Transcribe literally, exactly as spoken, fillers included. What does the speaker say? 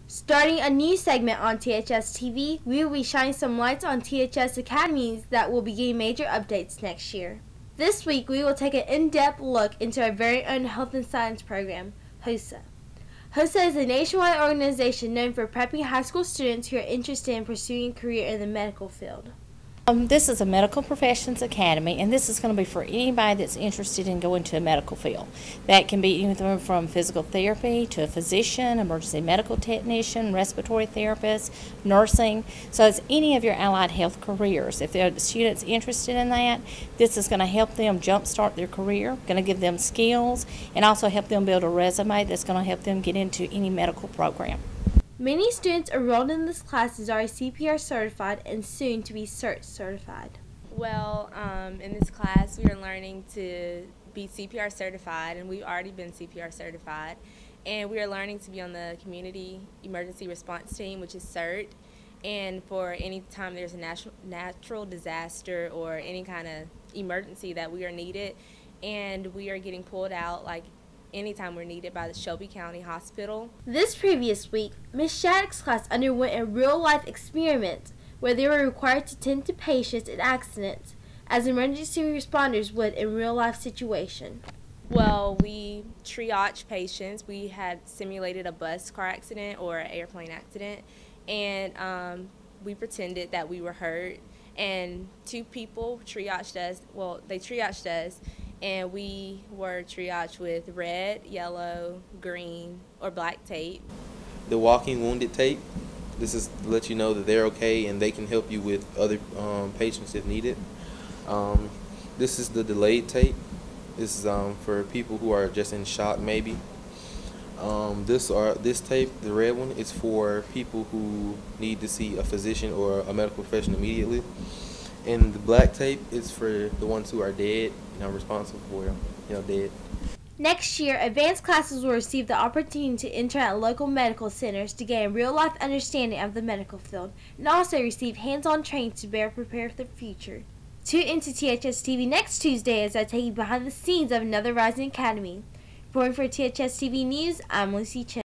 Starting a new segment on T H S T V, we will be shining some lights on T H S academies that will be getting major updates next year. This week, we will take an in-depth look into our very own health and science program, HOSA. HOSA is a nationwide organization known for prepping high school students who are interested in pursuing a career in the medical field. Um, this is a Medical Professions Academy, and this is going to be for anybody that's interested in going to a medical field. That can be anything from physical therapy to a physician, emergency medical technician, respiratory therapist, nursing. So it's any of your allied health careers. If there are students interested in that, this is going to help them jumpstart their career, going to give them skills, and also help them build a resume that's going to help them get into any medical program. Many students enrolled in this class is already C P R certified and soon to be CERT certified. Well, um, in this class we are learning to be C P R certified, and we've already been C P R certified. And we are learning to be on the Community Emergency Response Team, which is CERT. And for any time there's a natural, natural disaster or any kind of emergency that we are needed, and we are getting pulled out like anytime we're needed by the Shelby County Hospital. This previous week, Miz Shattuck's class underwent a real-life experiment where they were required to tend to patients in accidents as emergency responders would in real-life situation. Well, we triage patients. We had simulated a bus car accident or an airplane accident, and um, we pretended that we were hurt, and two people triaged us. Well, they triaged us, and we were triaged with red, yellow, green, or black tape. The walking wounded tape, this is to let you know that they're okay and they can help you with other um, patients if needed. Um, this is the delayed tape. This is um, for people who are just in shock maybe. Um, this, are, this tape, the red one, is for people who need to see a physician or a medical professional immediately. And the black tape is for the ones who are dead, you know, responsible for, you know, dead. Next year, advanced classes will receive the opportunity to intern at local medical centers to gain a real-life understanding of the medical field and also receive hands-on training to better prepare for the future. Tune into T H S T V next Tuesday as I take you behind the scenes of another rising academy. Reporting for T H S T V News, I'm Lucy Chen.